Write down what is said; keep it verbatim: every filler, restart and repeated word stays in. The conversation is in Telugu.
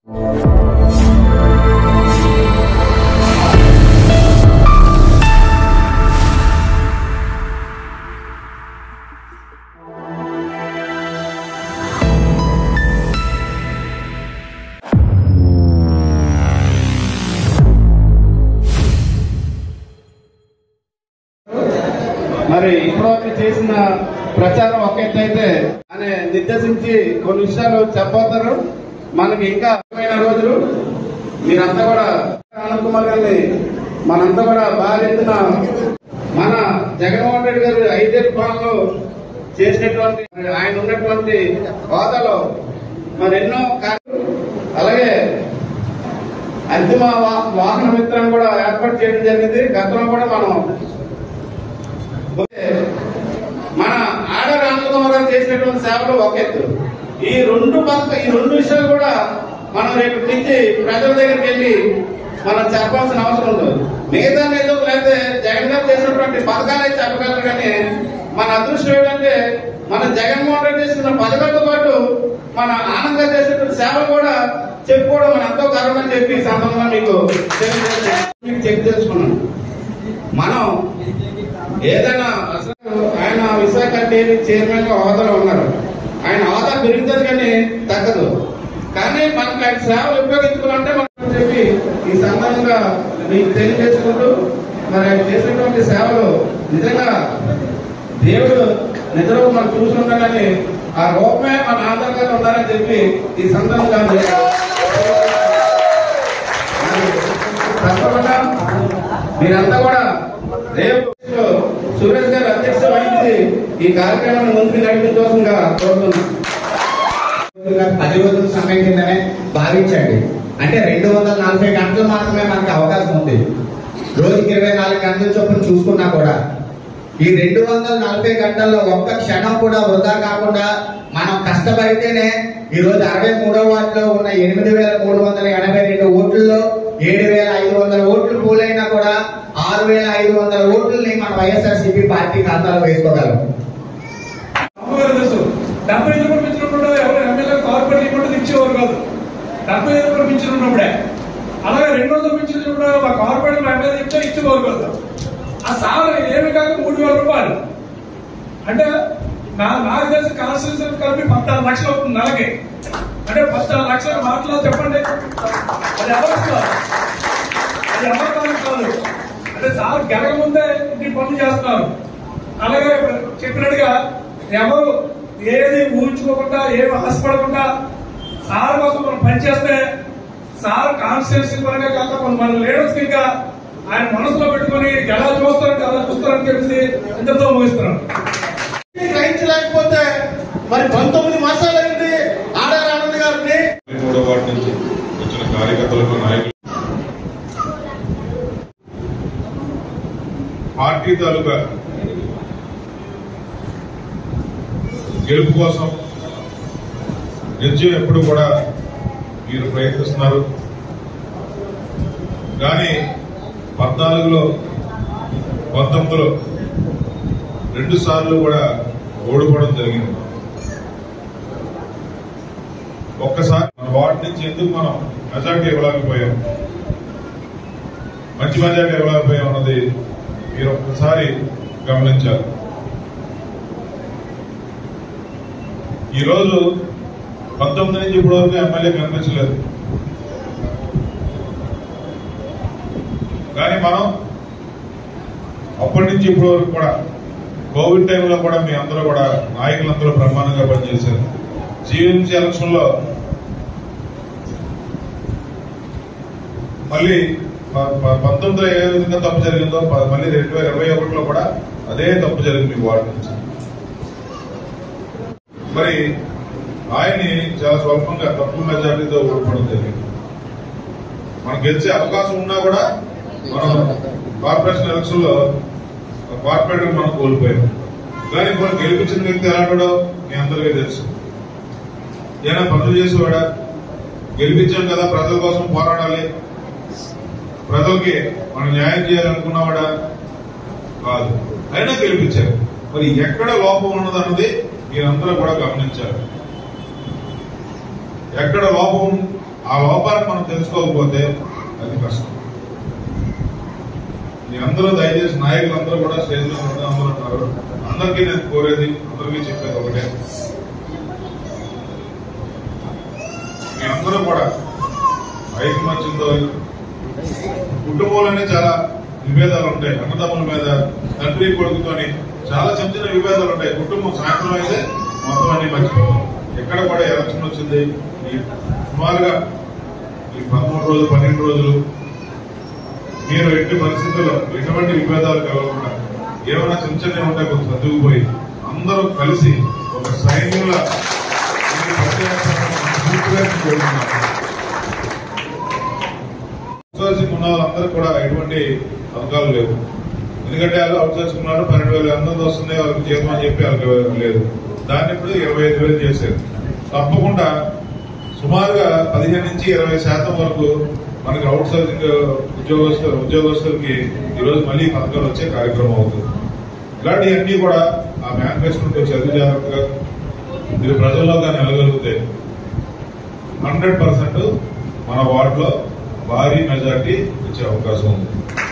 మరి ఇప్పటివరకు చేసిన ప్రచారం ఒక ఎత్తు అయితే అని నిర్దేశించి కొన్ని విషయాలు చెప్పబోతారు. మనకి ఇంకా రోజులు మీరంతా కూడా ఆనంద్ కుమార్ గారిని మనంతా కూడా బాగా ఎత్తున మన జగన్మోహన్ రెడ్డి గారు ఐదేళ్ల పాలనలో చేసినటువంటి ఆయన ఉన్నటువంటి హోదాలో మరి ఎన్నో అలాగే అంతిమ వాహన మిత్రాన్ని కూడా ఏర్పాటు చేయడం జరిగింది. గతంలో కూడా మనం మన ఆడర్ ఆనంద్ కుమార్ గారు చేసినటువంటి సేవలు ఒక ఎత్తు. ఈ రెండు పక్క ఈ రెండు విషయాలు కూడా మనం రేపు నుంచి ప్రజల దగ్గరికి వెళ్ళి మనం చెప్పాల్సిన అవసరం ఉంది. మిగతా ఏదో లేకపోతే జగన్ గారు చేసినటువంటి పథకాలే చెప్పగలరు. కానీ మన అదృష్టం ఏంటంటే మన జగన్మోహన్ రెడ్డి చేస్తున్న పథకాలతో పాటు మన ఆనంద్ గారు చేసినటువంటి సేవలు కూడా చెప్పుకోవడం మన ఎంతో గర్వమని చెప్పి ఈ సందర్భంగా మీకు మీకు చెక్ చేసుకున్నాను. మనం ఏదైనా అసలు ఆయన విశాఖ డైరీ చైర్మన్ గా హోదాలో ఉన్నారు. ఆయన హోదా పెరుగుతుంది కానీ తగ్గదు. కానీ మనకు ఆయన సేవలు ఉపయోగించుకోవాలంటే మనం చెప్పి ఈ సందర్భంగా మీకు తెలియజేసుకుంటూ మరి ఆయన చేసినటువంటి సేవలు నిజంగా దేవుడు నిజంగా మనం చూసుకుంటానని ఆ రూపమే మన ఆధారంగా ఉండాలని చెప్పి ఈ సందర్భంగా తప్పకుండా మీరంతా కూడా రేపు సురేష్ గారు అధ్యక్షత వహించి ఈ కార్యక్రమాన్ని ముందుకు నడిపించవలసిందిగా కోరుతున్నాం. పది రోజుల సమయం కిందనే భావించండి. అంటే రెండు వందల నలభై గంటలు మాత్రమే మనకి అవకాశం ఉంది. రోజుకి ఇరవై నాలుగు గంటల చొప్పున చూసుకున్నా కూడా ఈ రెండు వందల నలభై గంటల్లో ఒక్క క్షణం కూడా వృధా కాకుండా మనం కష్టపడితేనే ఈ రోజు అరవై మూడో వార్డులో ఉన్న ఎనిమిది వేల మూడు వందల ఎనభై రెండు ఓట్లలో ఏడు వేల ఐదు వందల ఓట్లు పోలైనా కూడా ఆరు వేల ఐదు వందల ఓట్లని మన వైఎస్ఆర్సీపీ పార్టీ ఖాతాలో వేసుకోగలం. డెబ్బై ఐదు పంపించినప్పుడు ఎవరు ఎమ్మెల్యే కార్పొరేట్ ఇవ్వడం ఇచ్చేవారు కాదు. డెబ్బై ఐదు పంపించినప్పుడే అలాగే రెండు వందలు పంపించినప్పుడు మా కార్పొరేట్ ఎమ్మెల్యే ఇచ్చే ఇచ్చేవారు కాదు. ఆ సాలరీ ఏమి కాక మూడు వేల రూపాయలు అంటే నా నాకు తెలిసి కాన్స్టిట్యూషన్ కలిపి పద్నాలుగు లక్షలు అవుతుంది నెలకి. అంటే పద్నాలుగు లక్షలు మాటలో చెప్పండి, అది ఎవరు అది ఎవరు కాదు. అంటే సార్ గెలక ముందే ఇంటి పనులు చేస్తున్నారు. అలాగే చెప్పినట్టుగా ఎవరు ఏది ఊహించుకోకుండా ఏమి ఆశపడకుండా సార్ కోసం మనం పనిచేస్తే సార్ కాన్స్టిట్యూన్సీ పరంగా కాక మన లీడర్స్ ఇంకా ఆయన మనసులో పెట్టుకుని ఎలా చూస్తారంటే అలా చూస్తారని తెలిసి ఇంతతో ముగిస్తున్నాం. గ్రహించలేకపోతే మరి పంతొమ్మిది మాసాలు అయింది ఆడారు ఆనంద్ గారిని మూడో వార్డు నుంచి వచ్చిన కార్యకర్తలకు నాయకులు పార్టీ తాలూకా గెలుపు కోసం నిత్యం ఎప్పుడు కూడా మీరు ప్రయత్నిస్తున్నారు. కానీ పద్నాలుగులో పంతొమ్మిదిలో రెండు సార్లు కూడా ఓడిపోవడం జరిగింది. ఒక్కసారి మన వార్డు నుంచి ఎందుకు మనం మెజార్టీ ఇవ్వలేకపోయాం, మంచి మెజార్టీ ఇవ్వలేకపోయాం అన్నది మీరు ఒక్కసారి గమనించాలి. ఈరోజు పంతొమ్మిది నుంచి ఇప్పటి వరకు ఎమ్మెల్యే కనిపించలేదు. కానీ మనం అప్పటి నుంచి ఇప్పటి వరకు కూడా కోవిడ్ టైంలో కూడా మీ అందరూ కూడా నాయకులందరూ బ్రహ్మాండంగా పనిచేశారు. జీవీఎంసీ ఎలక్షన్ లో మళ్ళీ పంతొమ్మిదిలో ఏ విధంగా తప్పు జరిగిందో మళ్ళీ రెండు వేల ఇరవై ఒకటిలో కూడా అదే తప్పు జరిగింది మీ వార్డు నుంచి. మరి ఆయన్ని చాలా స్వల్పంగా తక్కువ మెజార్టీతో ఓడిపోవడం జరిగింది. మనం గెలిచే అవకాశం ఉన్నా కూడా మనం కార్పొరేషన్ ఎలక్షన్ లో కార్పొరేటర్ మనం కోల్పోయాం. కానీ మనం గెలిపించిన వ్యక్తి ఎలాంటివాడో మీ అందరికీ తెలుసు. ఏమైనా పనులు చేసేవాడా? గెలిపించాం కదా, ప్రజల కోసం పోరాడాలి, ప్రజలకి మనం న్యాయం చేయాలనుకున్నవాడా? కాదు. అయినా గెలిపించారు. మరి ఎక్కడ లోపం ఉన్నదన్నది మీరందరూ కూడా గమనించారు. ఎక్కడ లోపం ఆ లోపాన్ని మనం తెలుసుకోకపోతే అది కష్టం. మీ అందరూ దయచేసి నాయకులందరూ కూడా స్టేజ్ లో అందరూ ఉన్నారు. అందరికీ నేను కోరేది, అందరికీ చెప్పేది ఒకటే, మీ అందరూ కూడా ఐకమత్యంతో, కుటుంబంలోనే చాలా విభేదాలు ఉంటాయి, అన్నదమ్ముల మీద, తండ్రి కొడుకుతోని చాలా చిన్న చిన్న విభేదాలు ఉంటాయి. కుటుంబం సాయంత్రం అయితే మొత్తం అన్ని మర్చిపోతాం. ఎక్కడ కూడా ఎలక్షన్ వచ్చింది ఈ సుమారుగా ఈ పదమూడు రోజులు పన్నెండు రోజులు మీరు ఎట్టి పరిస్థితుల్లో ఎటువంటి విభేదాలు కలగకుండా ఏమైనా చిన్న చిన్న ఉంటాయి కొంచెం చదువుకుపోయి అందరూ కలిసి ఒక సైన్యుల అవుట్సోర్సింగ్ ఉన్న వాళ్ళందరూ కూడా ఎటువంటి పథకాలు లేవు. ఎందుకంటే వాళ్ళు అవుట్సోర్సింగ్ ఉన్నారు, పన్నెండు వేలు అందరూ వస్తున్నాయి వాళ్ళకి జీతం అని చెప్పి వాళ్ళకి లేదు. దాన్ని ఇప్పుడు ఇరవై ఐదు వేలు చేశారు. తప్పకుండా సుమారుగా పదిహేను నుంచి ఇరవై శాతం వరకు మనకి అవుట్సోర్సింగ్ ఉద్యోగస్తులు ఉద్యోగస్తులకి ఈరోజు మళ్ళీ పథకాలు వచ్చే కార్యక్రమం అవుతుంది. ఇలాంటివన్నీ కూడా ఆ మేనిఫెస్టోతో చదువు జాగ్రత్తగా మీరు ప్రజల్లో కానీ వెళ్ళగలిగితే హండ్రెడ్ పర్సెంట్ మన వార్డులో భారీ మెజార్టీ వచ్చే అవకాశం ఉంది.